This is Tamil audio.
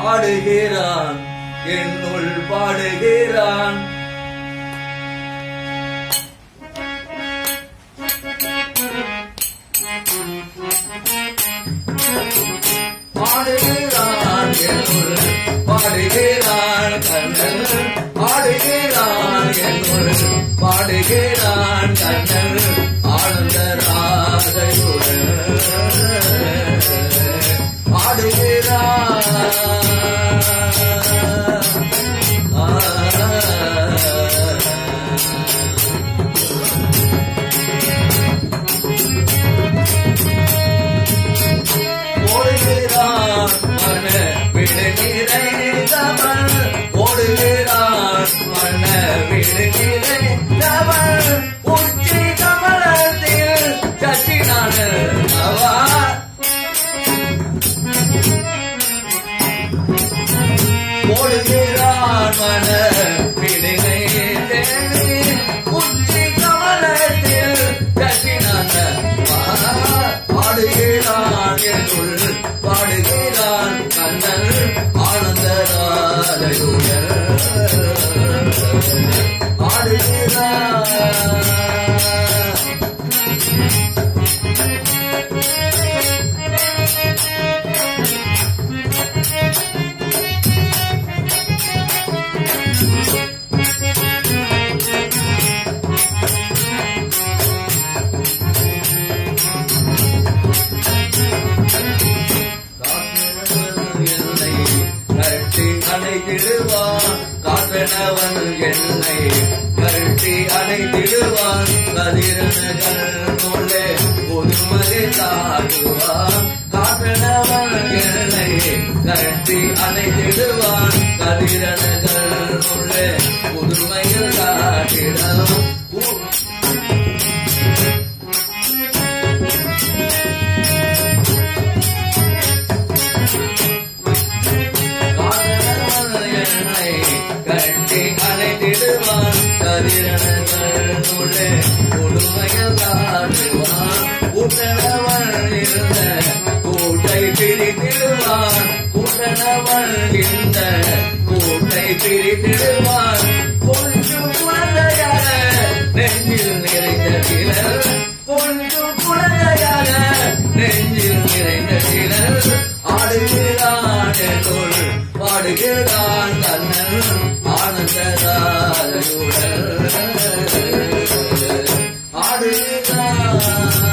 ஆடுகிறான் என்னுள் பாடுகிறான் ஆடுகிறான் என்னுள் பாடுகிறான் கண்ணன் ஆடுகிறான் என்னுள் பாடுகிறான் கண்ணன் ஆனந்த ராதையுடன் ஆடுகிறான் ஓடுகிறான் மன விடு நிறைந்தவன் ஓடுகிறான் மன விடு நிறைந்தவன் உச்சி கமலத்தில் கட்டினான அவா ஓடுகிறான் மன விடு நிறைந்தவன் உச்சி கமலத்தில் கட்டினான ஆடுகிறான் என்னுள் பாடுகிறான் கண்ணன் ஆனந்த ராதையுடன் ஆடுகிறான் கட்டி அணைத்திடுவான் காப்பெனவன் என்னை கட்டி அணைத்திடுவான் கதிரனகள் உள்ளே புதுமதி தாக்குவான் காப்பெனவன் என்னை கட்டி அணைத்திடுவான் கதிரனகள் உள்ளே புதுமையில் காட்டிடம் கட்டி அணைத்திடுவான் கதிரனகள் உள்ளே புதுமையில் காட்டுவான் கூட்டணவன் இருந்த கூட்டை பிரித்திடுவான் கூட்டணவன் இருந்த கூட்டை பிரித்திடுவான் கொஞ்சம் குழந்தையாக நெஞ்சில் நிறைந்த சிலர் கொஞ்சம் குழந்தையாக நெஞ்சில் நிறைந்த சிலர் ஆடுகிறான் என்னுள் பாடுகிறான் கண்ணன் ஆனந்த ராதையுடன் ஆடுகிறான்